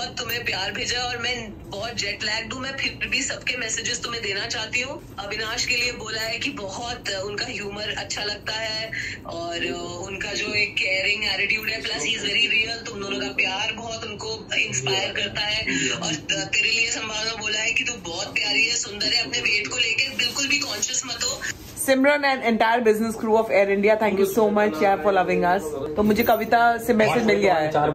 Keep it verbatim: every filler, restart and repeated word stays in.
बहुत तुम्हें प्यार भेजा और मैं बहुत जेट लैग्ड हूँ, मैं फिर भी सबके मैसेजेस तुम्हें देना चाहती हूँ। अविनाश के लिए बोला है कि बहुत उनका ह्यूमर अच्छा लगता है और उनका जो एक केयरिंग एटीट्यूड है, plus he is very real. तुम दोनों का प्यार बहुत उनको इंस्पायर करता है। और तेरे लिए संभालना बोला है कि तू बहुत प्यारी है, सुंदर है, अपने वेट को लेकर बिल्कुल भी कॉन्शियस मत हो। Simran and entire business crew of Air India, thank you so much यार फॉर लविंग अस। तो मुझे कविता से मैसेज मिल गया है।